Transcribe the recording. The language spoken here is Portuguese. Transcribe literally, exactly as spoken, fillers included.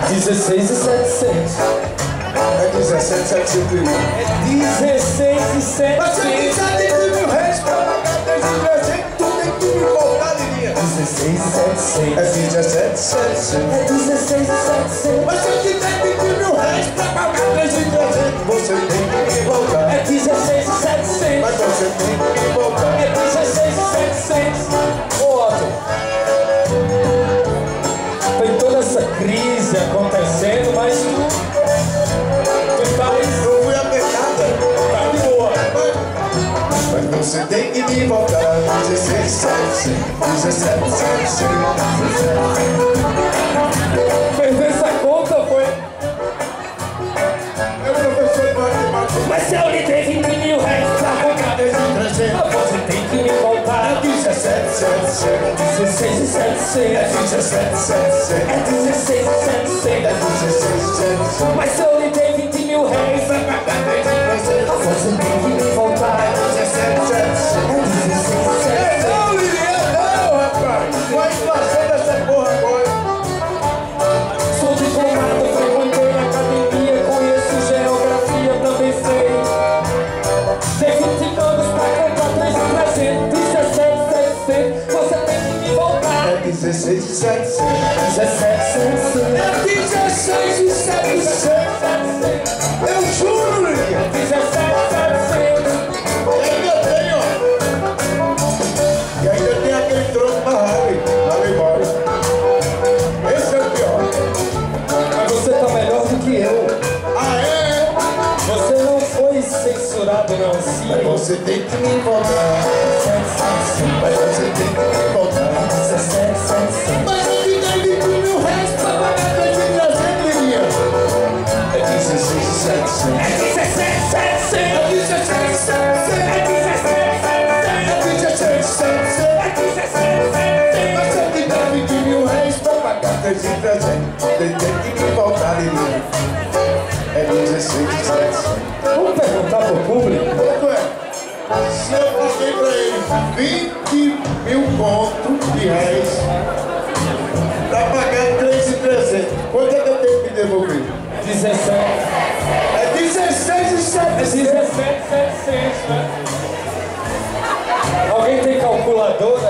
dezesseis e setecentos. É dezessete, setecentos e um. É dezesseis e setecentos. Mas você tem setenta mil reais pra pagar três mil e trezentos, tu tem que me voltar, Lininha. dezesseis e setecentos. É dezessete, setecentos. É dezesseis e setecentos. Mas se eu tiver vinte mil reais pra pagar três mil e trezentos, você tem que me voltar. É dezesseis e setecentos. Mas você tem que me voltar. É dezesseis e setecentos. Ô Otto, tem toda essa crise acontecendo, mas tu, tu tá, Não fui apertada. tá de boa. Mas você tem que me voltar. dezesseis, setecentos. dezessete, setecentos. Fez essa conta, foi? É o professor de matemática. Mas se eu lhe dei vinte mil reais pra pagar três mil e trezentos. você tem que me voltar. dezessete, setecentos. dezesseis e É setecentos. dezessete, setecentos. É dezesseis e É setecentos. dezesseis, setecentos. Mas se eu lhe dei vinte mil reais pra pagar três mil e trezentos. você tem que me voltar. dezessete, setecentos. É dezesseis e setecentos. Não, Lilian, não, rapaz. Com a inflação dessa porra agora. Sou diplomado, frequentei a academia, conheço geografia, também sei. Tem vinte anos pra comprar três mil e trezentos. dezessete e setecentos. Você tem que me voltar. É dezesseis, setecentos. dezessete e setecentos. É dezesseis e setecentos. Eu juro, Lilian. dezessete e setecentos. E ainda tem, ó. E ainda tem aquele troco na Harley. Vai embora. Esse é o pior. Mas você tá melhor do que eu. Ah, é? Você não foi censurado, não, Mas sim. você tem que me voltar. Mas você tem que me voltar. dezessete e setecentos. Mas eu te dei vinte mil reais pra pagar três mil e trezentos, Lilian. É dezesseis e setecentos. É dezessete e setecentos. É dezesseis e setecentos. É dezessete e setecentos. É dezesseis e setecentos. É dezessete e setecentos. Mas eu te dei vinte mil reais pra pagar três mil e trezentos. Você tem que me voltar, Lilian. É dezesseis e setecentos. Vamos perguntar pro público? Quanto é? Se eu paguei pra ele vinte mil contos de reais pra pagar três mil e trezentos, quanto é que eu tenho que me devolver? dezessete. É dezesseis e É setecentos. dezessete e setecentos, né? Alguém tem calculadora